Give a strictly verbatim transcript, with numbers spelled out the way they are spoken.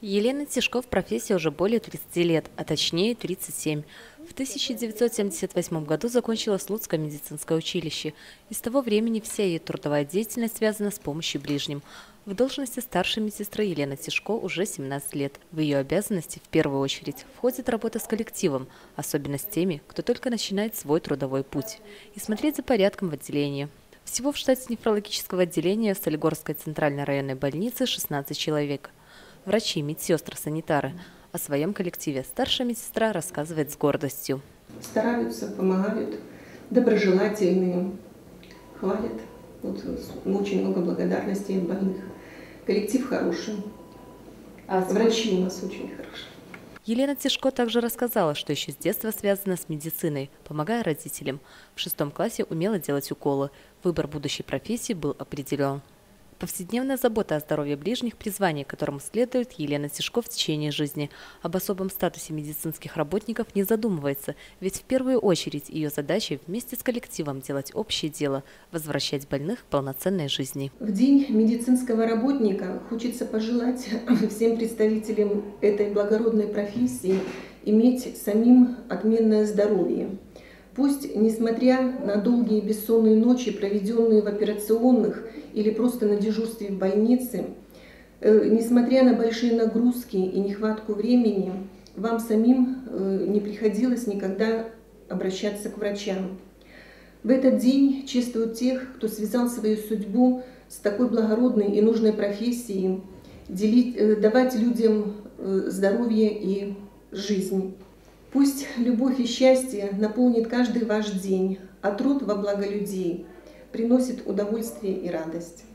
Елена Тишко в профессии уже более тридцати лет, а точнее тридцать семь. В тысяча девятьсот семьдесят восьмом году закончила Слуцкое медицинское училище. И с того времени вся ее трудовая деятельность связана с помощью ближним. В должности старшей медсестры Елена Тишко уже семнадцать лет. В ее обязанности в первую очередь входит работа с коллективом, особенно с теми, кто только начинает свой трудовой путь, и смотреть за порядком в отделении. Всего в штате нефрологического отделения в Солигорской центральной районной больнице шестнадцать человек. Врачи, медсестры, санитары. О своем коллективе старшая медсестра рассказывает с гордостью. Стараются, помогают, доброжелательные, хвалят. Вот, очень много благодарности от больных. Коллектив хороший, а врачи у нас очень хорошие. Елена Тишко также рассказала, что еще с детства связана с медициной, помогая родителям. В шестом классе умела делать уколы. Выбор будущей профессии был определен. Повседневная забота о здоровье ближних – призвание, которому следует Елена Тишко в течение жизни. Об особом статусе медицинских работников не задумывается, ведь в первую очередь ее задача вместе с коллективом делать общее дело – возвращать больных к полноценной жизни. В День медицинского работника хочется пожелать всем представителям этой благородной профессии иметь самим отменное здоровье. Пусть, несмотря на долгие бессонные ночи, проведенные в операционных или просто на дежурстве в больнице, э, несмотря на большие нагрузки и нехватку времени, вам самим э, не приходилось никогда обращаться к врачам. В этот день чествуют тех, кто связал свою судьбу с такой благородной и нужной профессией, делить, э, давать людям э, здоровье и жизнь. Пусть любовь и счастье наполнит каждый ваш день, а труд во благо людей приносит удовольствие и радость.